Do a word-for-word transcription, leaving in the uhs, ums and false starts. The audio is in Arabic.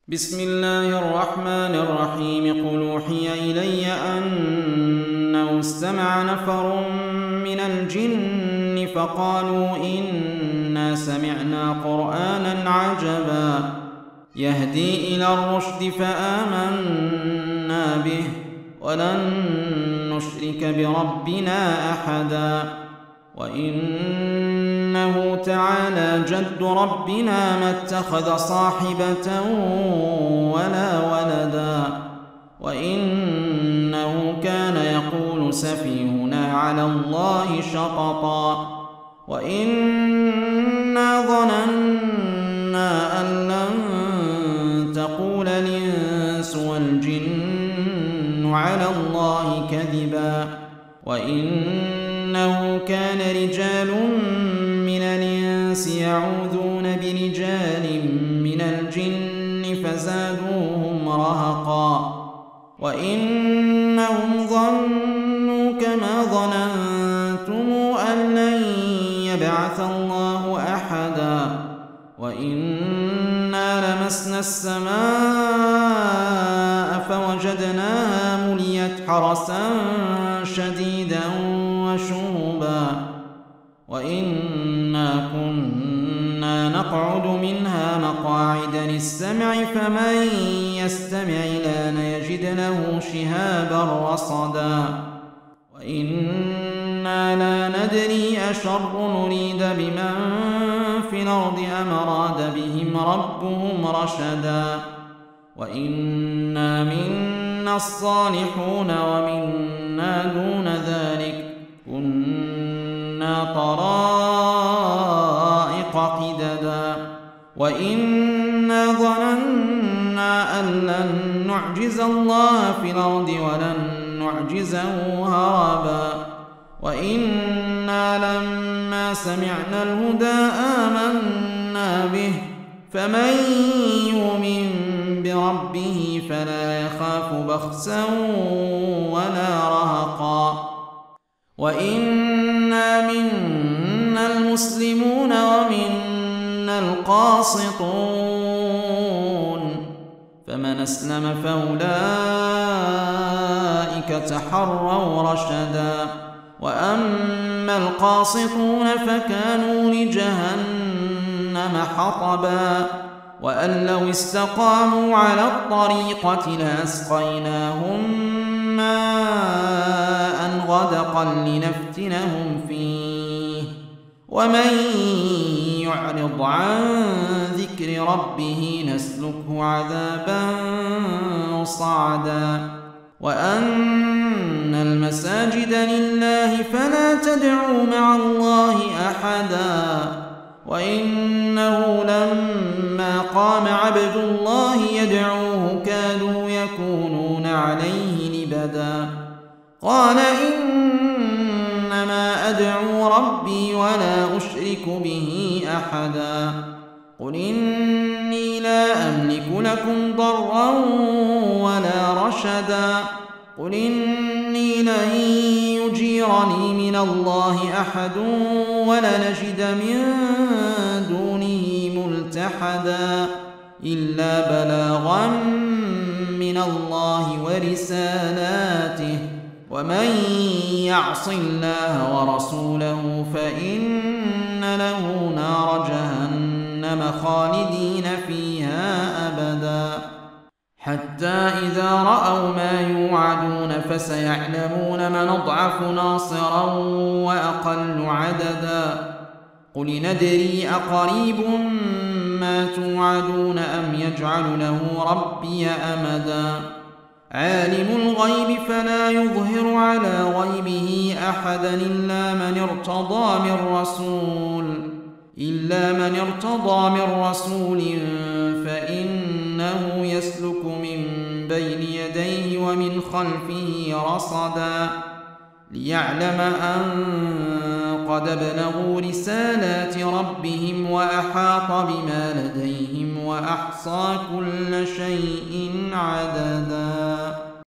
بسم الله الرحمن الرحيم. قل أوحي إلي أنه استمع نفر من الجن فقالوا إنا سمعنا قرآنا عجبا يهدي إلى الرشد فآمنا به ولن نشرك بربنا أحدا وإنه تعالى جد ربنا ما اتخذ صاحبة ولا ولدا وإنه كان يقول سفيهنا على الله شططا وإنا ظننا أن لن تقول الإنس والجن على الله كذبا وإنه كان رجال من الإنس يعوذون برجال من الجن فزادوهم رهقا وإنهم ظنوا كما ظننتم أن لن يبعث الله أحدا وإنا لمسنا السماء فوجدناها مليت حرسا شديدا وشهبا وإنا كنا نقعد منها مقاعد للسمع فمن يستمع الآن يجد له شهابا رصدا وإنا لا ندري أشر نريد بمن في الأرض أم أراد بهم ربهم رشدا وإنا منا الصالحون ومنا دون ذلك كنا طرائق قددا وإنا ظننا أن لن نعجز الله في الأرض ولن نعجزه هربا وإنا لما سمعنا الهدى آمنا به فمن يؤمن بربه فلا يخاف بخسا ولا رهقا وإنا منا المسلمون ومنا القاسطون فمن أسلم فأولئك تحروا رشدا وأما القاسطون فكانوا لجهنم حطبا وأن لو استقاموا على الطريقة لأسقيناهم ماء غدقا لنفتنهم فيه ومن يعرض عن ذكر ربه نسلكه عذابا صعدا وأن المساجد لله فلا تدعوا مع الله أحدا وإنه لما قام عبد الله يدعوه كادوا يكونون عليه لبدا قال إنما أدعو ربي ولا أشرك به أحدا قل إني لا أملك لكم ضرا ولا رشدا قل إني لن يجيرني من الله أحد ولنجد من دونه ملتحدا إلا بلاغا من الله ورسالاته ومن يعص الله ورسوله فإن له نار جهنم خالدين فيها أبدا حتى إذا رأوا ما يوعدون فسيعلمون من أضعف ناصرا وأقل عددا قل ندري أقريب ما توعدون أم يجعل له ربي أمدا عالم الغيب فلا يظهر على غيبه أحدا إلا من ارتضى من رسول إلا من ارتضى من رسول فإنه يسلك من بين يديه ومن خلفه رصدا ليعلم أن قد بلغوا رسالات ربهم وأحاط بما لديهم وأحصى كل شيء عددا.